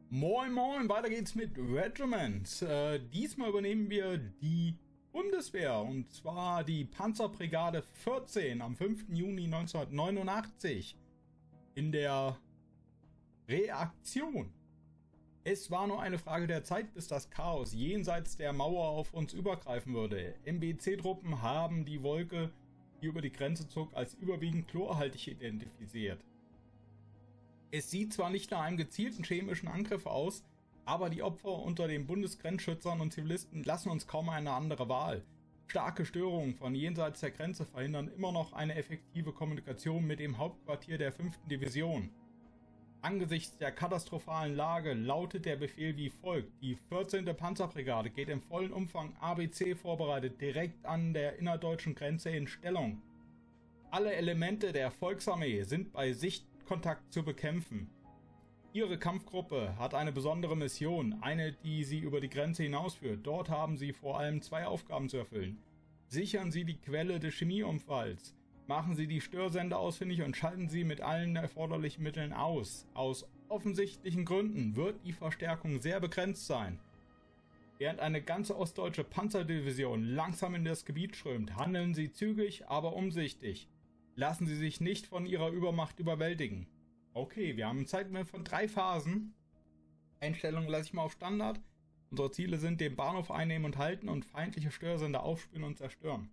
Moin Moin, weiter geht's mit Regiments. Diesmal übernehmen wir die Bundeswehr und zwar die Panzerbrigade 14 am 5. Juni 1989 in der Reaktion. Es war nur eine Frage der Zeit, bis das Chaos jenseits der Mauer auf uns übergreifen würde. MBC-Truppen haben die Wolke, die über die Grenze zog, als überwiegend chlorhaltig identifiziert. Es sieht zwar nicht nach einem gezielten chemischen Angriff aus, aber die Opfer unter den Bundesgrenzschützern und Zivilisten lassen uns kaum eine andere Wahl. Starke Störungen von jenseits der Grenze verhindern immer noch eine effektive Kommunikation mit dem Hauptquartier der 5. Division. Angesichts der katastrophalen Lage lautet der Befehl wie folgt: Die 14. Panzerbrigade geht im vollen Umfang ABC vorbereitet direkt an der innerdeutschen Grenze in Stellung. Alle Elemente der Volksarmee sind bei Sichtkontakt zu bekämpfen. Ihre Kampfgruppe hat eine besondere Mission, eine, die sie über die Grenze hinausführt. Dort haben sie vor allem zwei Aufgaben zu erfüllen. Sichern Sie die Quelle des Chemieunfalls. Machen Sie die Störsender ausfindig und schalten Sie mit allen erforderlichen Mitteln aus. Aus offensichtlichen Gründen wird die Verstärkung sehr begrenzt sein. Während eine ganze ostdeutsche Panzerdivision langsam in das Gebiet strömt, handeln Sie zügig, aber umsichtig. Lassen Sie sich nicht von ihrer Übermacht überwältigen. Okay, wir haben ein Zeitlimit von 3 Phasen. Einstellung lasse ich mal auf Standard. Unsere Ziele sind: den Bahnhof einnehmen und halten und feindliche Störsender aufspüren und zerstören.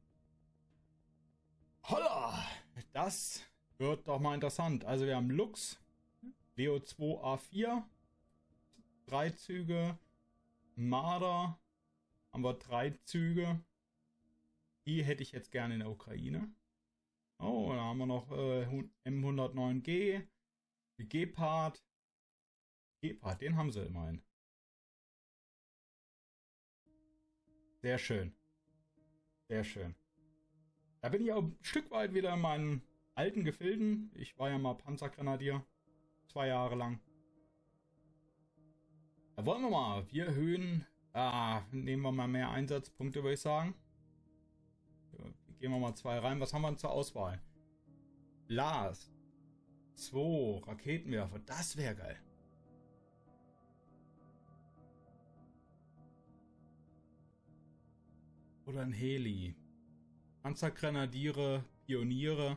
Holla! Das wird doch mal interessant. Also wir haben Lux, Leo 2A4, 3 Züge, Marder, haben wir 3 Züge. Die hätte ich jetzt gerne in der Ukraine. Oh, da haben wir noch M109G, Gepard. Gepard, den haben sie immerhin. Sehr schön. Sehr schön. Da bin ich auch ein Stück weit wieder in meinen alten Gefilden. Ich war ja mal Panzergrenadier. 2 Jahre lang. Da wollen wir mal. Wir erhöhen. Nehmen wir mal mehr Einsatzpunkte, würde ich sagen. Gehen wir mal 2 rein. Was haben wir zur Auswahl? Lars. 2 Raketenwerfer. Das wäre geil. Oder ein Heli. Panzergrenadiere, Pioniere.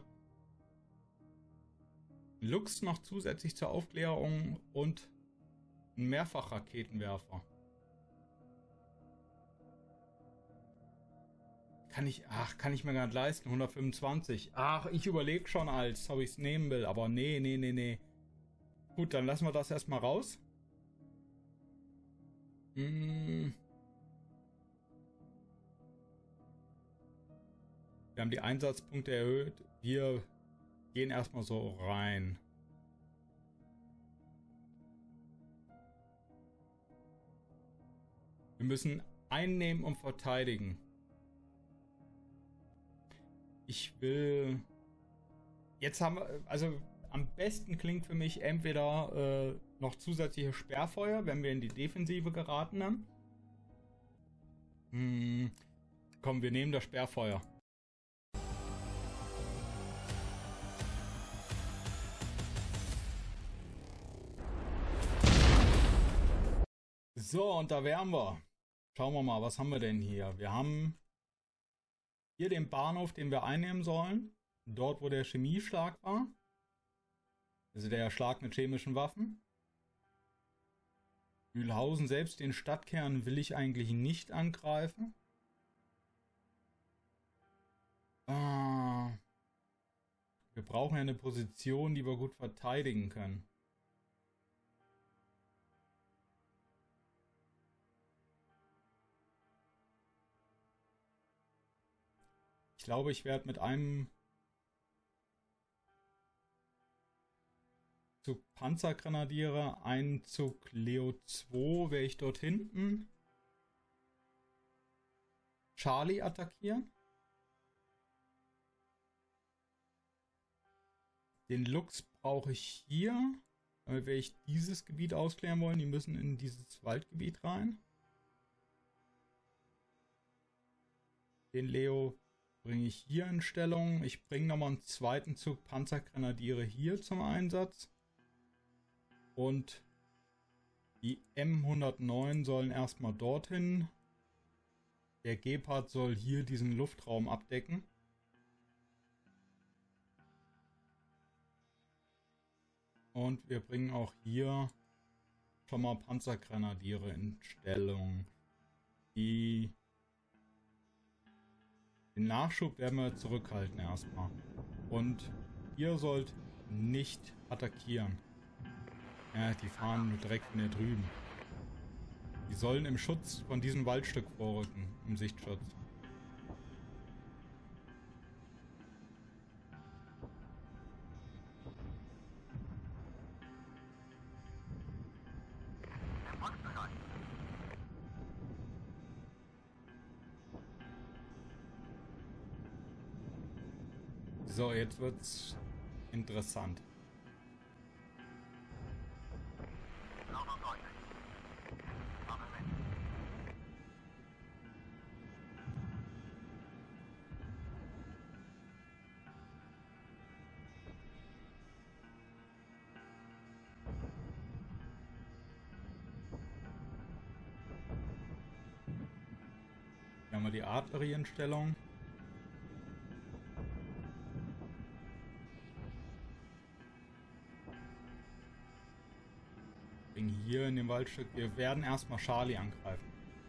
Lux noch zusätzlich zur Aufklärung und ein Mehrfachraketenwerfer. Kann ich mir gar nicht leisten. 125. Ach, ich überlege schon, als ob ich es nehmen will. Aber nee. Gut, dann lassen wir das erstmal raus. Wir haben die Einsatzpunkte erhöht. Wir gehen erstmal so rein. Wir müssen einnehmen und verteidigen. Ich will... Jetzt haben wir... Also am besten klingt für mich entweder noch zusätzliche Sperrfeuer, wenn wir in die Defensive geraten haben. Komm, wir nehmen das Sperrfeuer. So, und da wären wir. Schauen wir mal, was haben wir denn hier? Wir haben hier den Bahnhof, den wir einnehmen sollen. Dort, wo der Chemieschlag war. Also der Schlag mit chemischen Waffen. Mühlhausen selbst, den Stadtkern, will ich eigentlich nicht angreifen. Wir brauchen ja eine Position, die wir gut verteidigen können. Ich glaube, ich werde mit einem Zug Panzergrenadiere, einen Zug Leo 2, werde ich dort hinten Charlie attackieren. Den Lux brauche ich hier. Damit werde ich dieses Gebiet ausklären wollen. Die müssen in dieses Waldgebiet rein. Den Leo bringe ich hier in Stellung. Ich bringe nochmal einen zweiten Zug Panzergrenadiere hier zum Einsatz. Und Die M109 sollen erstmal dorthin. Der Gepard soll hier diesen Luftraum abdecken. Und wir bringen auch hier schon mal Panzergrenadiere in Stellung. Den Nachschub werden wir zurückhalten erstmal. Und ihr sollt nicht attackieren. Ja, die fahren nur direkt von hier drüben. Die sollen im Schutz von diesem Waldstück vorrücken, im Sichtschutz. So, jetzt wird's interessant. Hier haben wir die Artillerie in Stellung. Hier in dem Waldstück. Wir werden erstmal Charlie angreifen.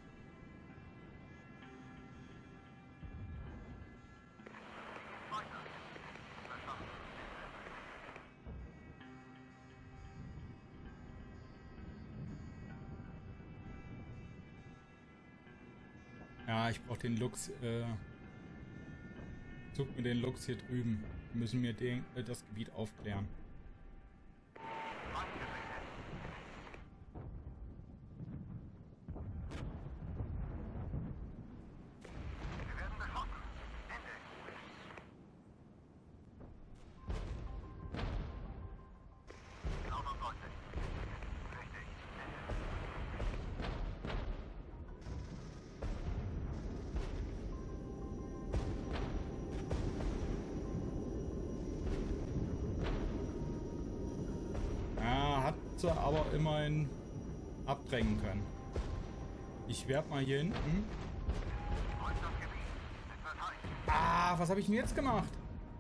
Ja, ich brauche den Lux. Zug mir den Lux hier drüben. Wir müssen mir das Gebiet aufklären. Aber immerhin abdrängen können. Ich werde mal hier hinten. Ah, was habe ich denn jetzt gemacht?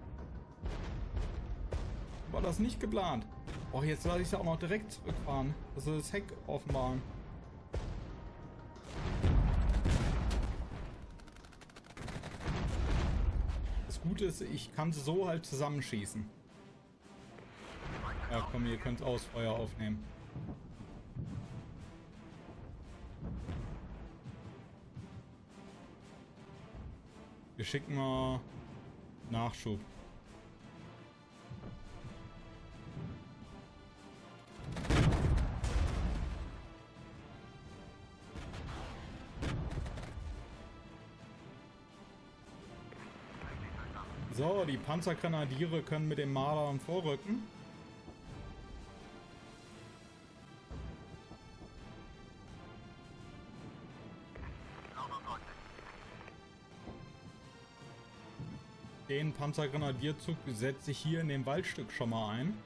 War das nicht geplant? Oh, jetzt lasse ich es auch noch direkt zurückfahren. Das ist das Heck offenbaren. Das Gute ist, ich kann sie so halt zusammenschießen. Ja, komm, ihr könnt Ausfeuer aufnehmen. Wir schicken mal Nachschub. So, die Panzergrenadiere können mit dem Mardern vorrücken. Den Panzergrenadierzug setze ich hier in dem Waldstück schon mal ein.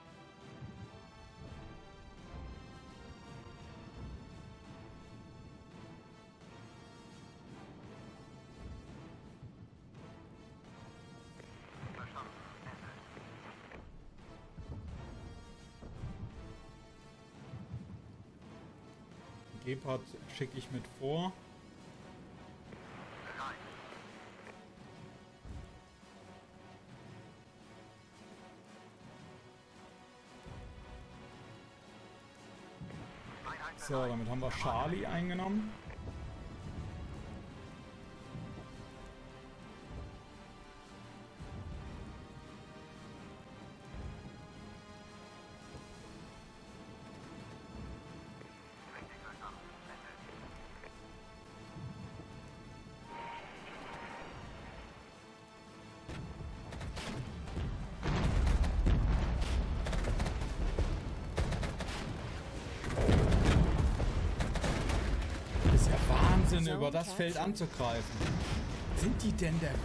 Gepard schicke ich mit vor. So, damit haben wir Charlie eingenommen. Über das Feld anzugreifen. Sind die denn der...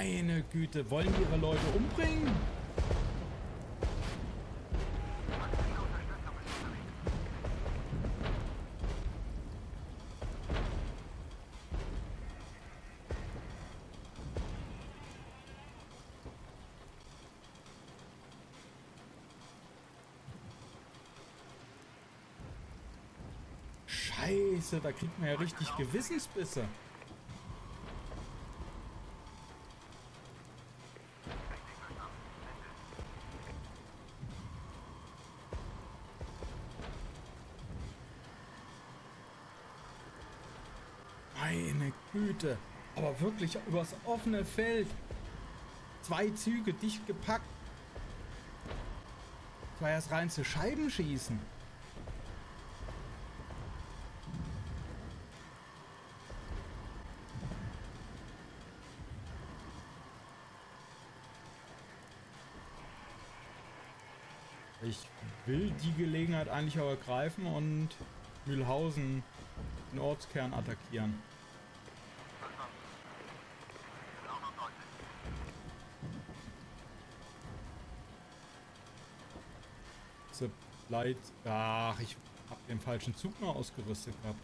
Meine Güte, wollen die ihre Leute umbringen? Scheiße, da kriegt man ja richtig Gewissensbisse. Meine Güte. Aber wirklich übers offene Feld. 2 Züge dicht gepackt. Das war ja das reinste Scheibenschießen. Ich will die Gelegenheit eigentlich auch ergreifen und Mühlhausen, den Ortskern, attackieren. Supply. Ach, ich habe den falschen Zug noch ausgerüstet gehabt.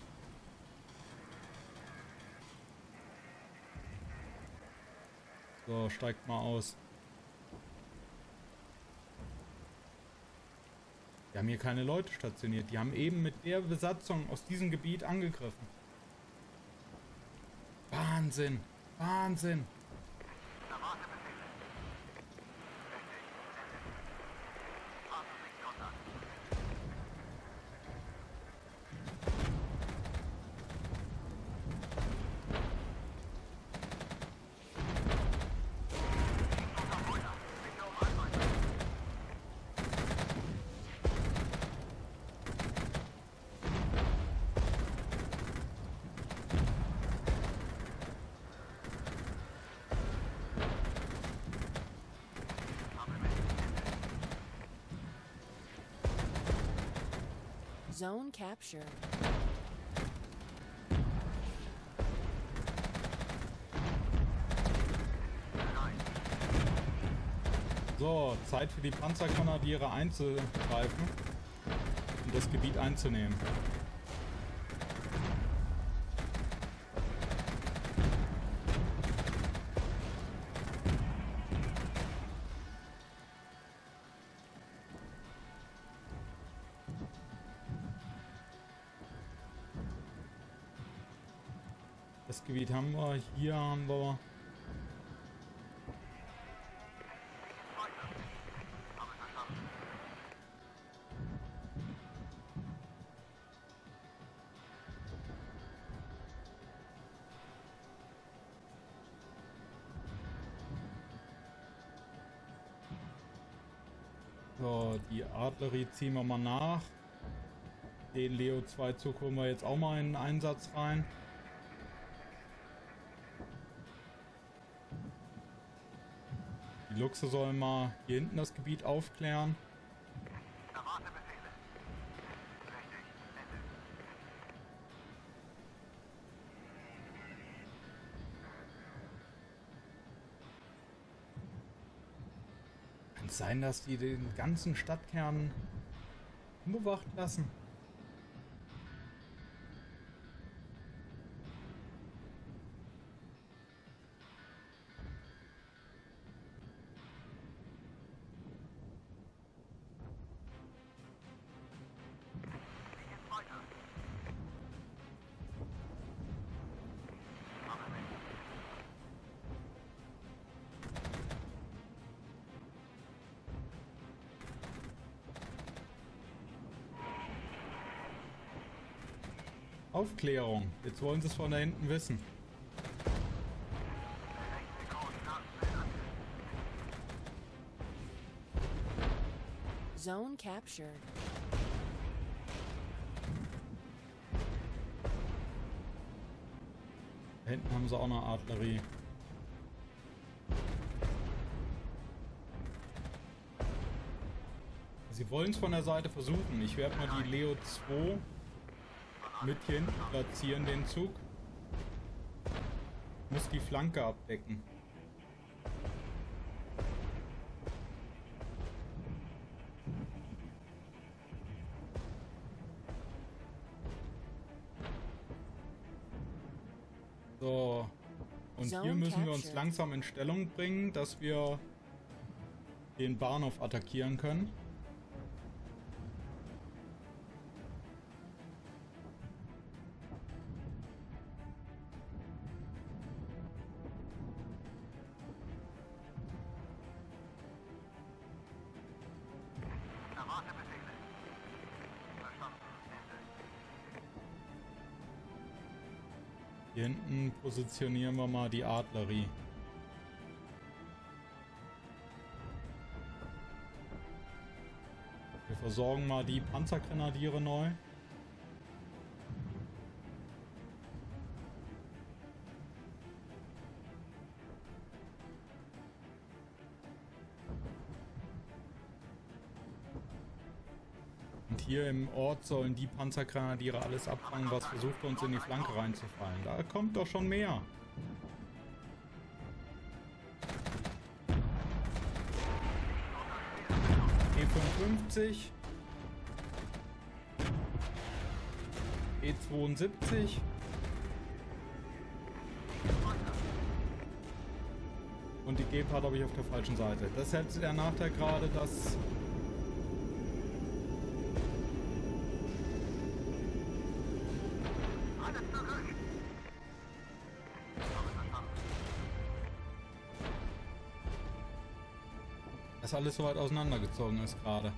So, steigt mal aus. Die haben hier keine Leute stationiert. Die haben eben mit der Besatzung aus diesem Gebiet angegriffen. Wahnsinn! Wahnsinn! Zone captured. So, Zeit für die Panzergrenadiere einzugreifen und das Gebiet einzunehmen. Das Gebiet haben wir, hier haben wir. So, die Artillerie ziehen wir mal nach. Den Leo 2 Zug holen wir jetzt auch mal in den Einsatz rein. Die Luchse sollen mal hier hinten das Gebiet aufklären. Kann es sein, dass die den ganzen Stadtkern unbewacht lassen? Aufklärung. Jetzt wollen sie es von da hinten wissen. Zone captured. Da hinten haben sie auch noch Artillerie. Sie wollen es von der Seite versuchen. Ich werde mal die Leo 2 mit hier hinten platzieren, den Zug. Muss die Flanke abdecken. So. Und hier müssen wir uns langsam in Stellung bringen, dass wir den Bahnhof attackieren können. Hier hinten positionieren wir mal die Artillerie. Wir versorgen mal die Panzergrenadiere neu. Und hier im Ort sollen die Panzergrenadiere alles abfangen, was versucht uns in die Flanke reinzufallen. Da kommt doch schon mehr. E55. E72. Und die Gepard habe ich auf der falschen Seite. Das ist jetzt der Nachteil gerade, dass alles so weit auseinandergezogen ist gerade.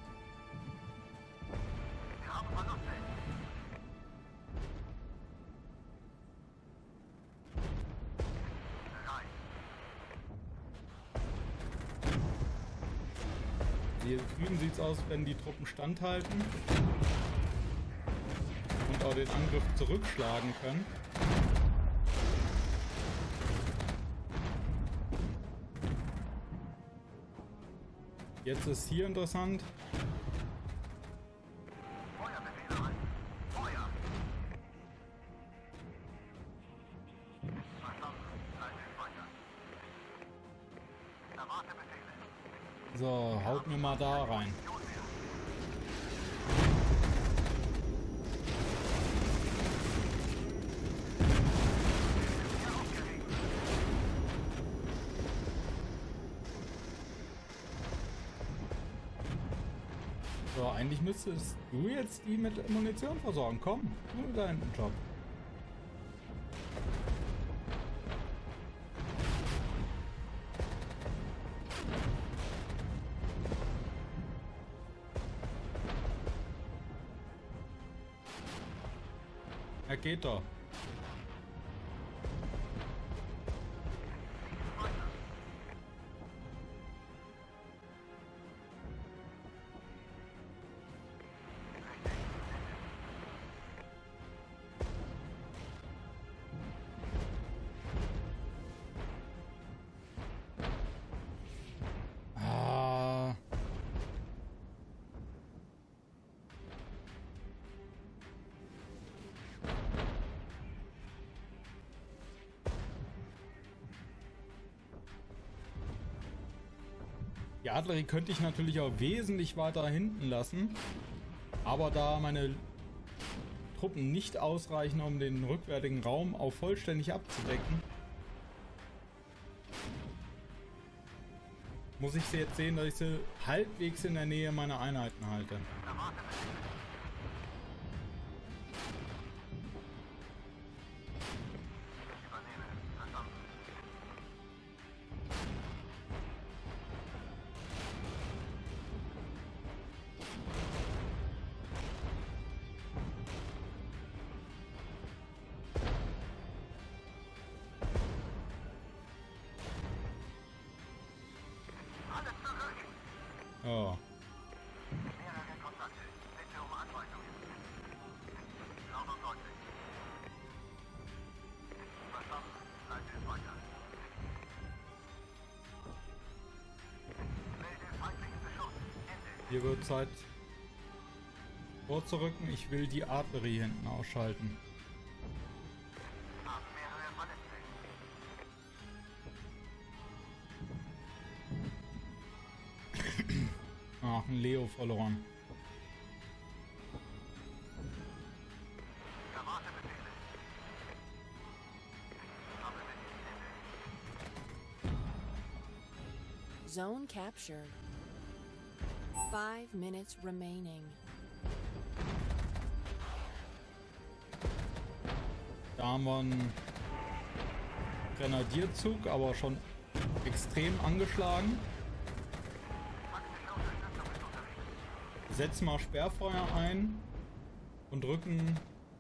Hier drüben sieht es aus, wenn die Truppen standhalten und auch den Angriff zurückschlagen können. Jetzt ist hier interessant. So, haut mir mal da rein. So, eigentlich müsstest du jetzt die mit Munition versorgen. Komm, tu deinen Job. Er geht doch. Die Artillerie könnte ich natürlich auch wesentlich weiter hinten lassen, aber da meine Truppen nicht ausreichen, um den rückwärtigen Raum auch vollständig abzudecken, muss ich sie jetzt sehen, dass ich sie halbwegs in der Nähe meiner Einheiten halte. Oh. Hier wird Zeit vorzurücken. Ich will die Artillerie hinten ausschalten. Ach, ein Leo verloren. Zone captured. 5 minutes remaining. Da haben wir einen Grenadierzug, aber schon extrem angeschlagen. Setzen mal Sperrfeuer ein und rücken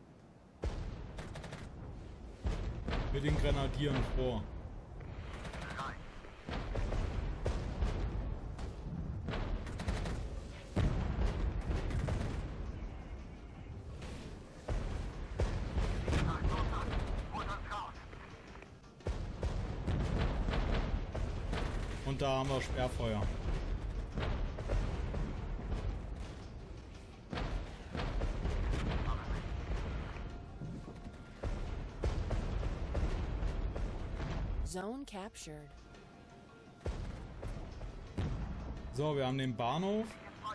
mit den Grenadieren vor. Und da haben wir Sperrfeuer. Zone captured. So, wir haben den Bahnhof.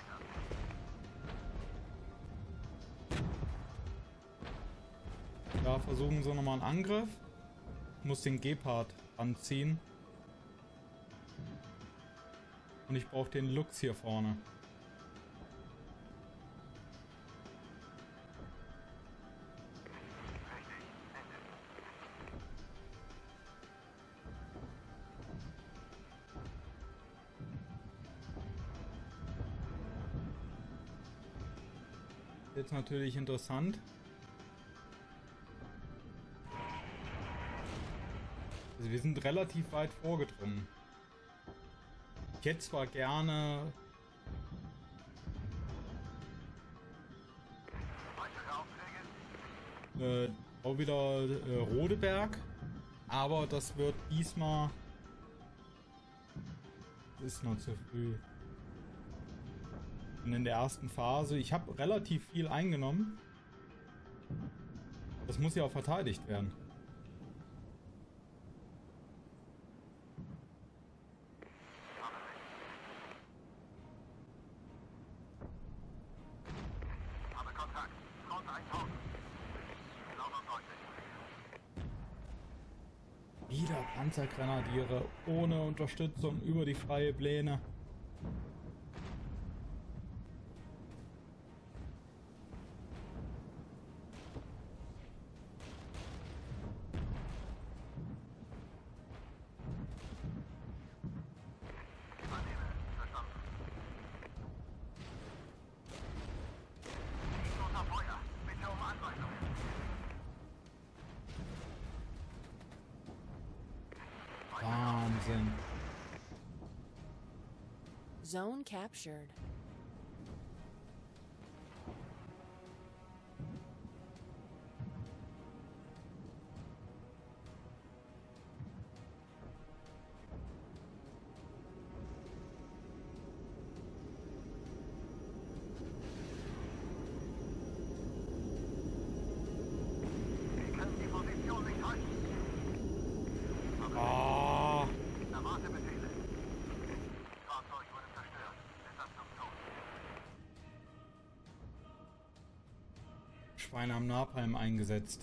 Da versuchen sie nochmal einen Angriff. Ich muss den Gepard anziehen. Und ich brauche den Lux hier vorne. Jetzt natürlich interessant. Also wir sind relativ weit vorgedrungen. Ich hätte zwar gerne auch wieder Rodeberg, aber das wird diesmal, das ist noch zu früh. Und in der ersten Phase, ich habe relativ viel eingenommen. Das muss ja auch verteidigt werden. Wieder Panzergrenadiere ohne Unterstützung über die freie Pläne. Wahnsinn. Zone captured. Schweine haben Napalm eingesetzt.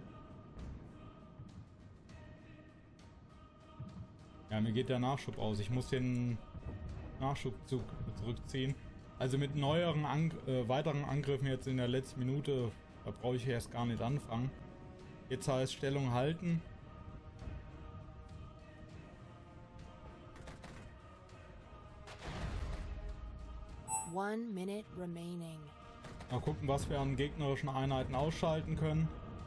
Ja, mir geht der Nachschub aus. Ich muss den Nachschubzug zurückziehen. Also mit neueren weiteren Angriffen jetzt in der letzten Minute, da brauche ich erst gar nicht anfangen. Jetzt heißt Stellung halten. One minute remaining. Mal gucken, was wir an gegnerischen Einheiten ausschalten können.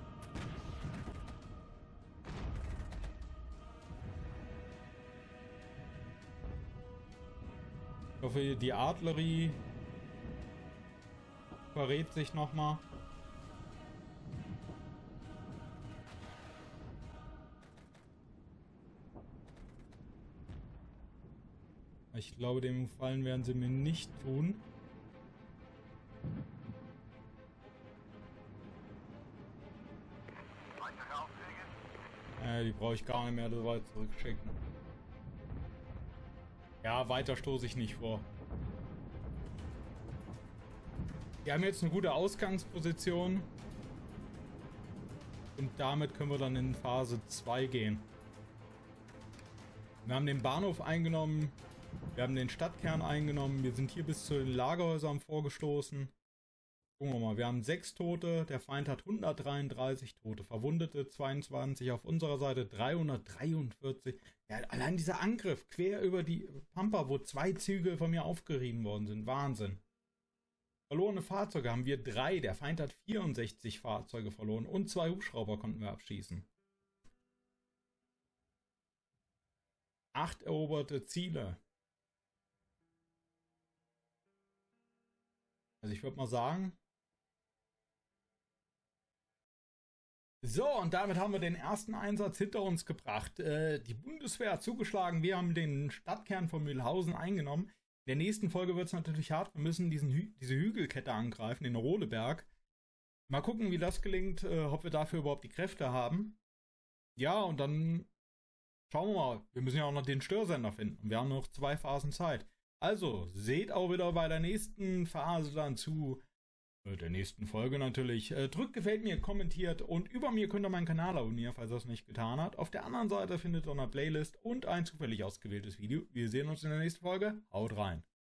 Ich hoffe, die Artillerie verrät sich nochmal. Ich glaube, dem Gefallen werden sie mir nicht tun. Die brauche ich gar nicht mehr so weit zurückschicken. Ja, weiter stoße ich nicht vor. Wir haben jetzt eine gute Ausgangsposition. Und damit können wir dann in Phase 2 gehen. Wir haben den Bahnhof eingenommen. Wir haben den Stadtkern eingenommen. Wir sind hier bis zu den Lagerhäusern vorgestoßen. Gucken wir mal, wir haben 6 Tote. Der Feind hat 133 Tote. Verwundete 22. Auf unserer Seite 343. Ja, allein dieser Angriff quer über die Pampa, wo 2 Züge von mir aufgerieben worden sind. Wahnsinn. Verlorene Fahrzeuge haben wir 3. Der Feind hat 64 Fahrzeuge verloren. Und 2 Hubschrauber konnten wir abschießen. 8 eroberte Ziele. Also ich würde mal sagen. So, und damit haben wir den ersten Einsatz hinter uns gebracht. Die Bundeswehr hat zugeschlagen. Wir haben den Stadtkern von Mühlhausen eingenommen. In der nächsten Folge wird es natürlich hart. Wir müssen diese Hügelkette angreifen, den Rohleberg. Mal gucken, wie das gelingt, ob wir dafür überhaupt die Kräfte haben. Ja, und dann schauen wir mal. Wir müssen ja auch noch den Störsender finden. Wir haben noch 2 Phasen Zeit. Also, seht auch wieder bei der nächsten Phase dann zu. Der nächsten Folge natürlich. Drückt gefällt mir, kommentiert und über mir könnt ihr meinen Kanal abonnieren, falls ihr das nicht getan habt. Auf der anderen Seite findet ihr eine Playlist und ein zufällig ausgewähltes Video. Wir sehen uns in der nächsten Folge. Haut rein.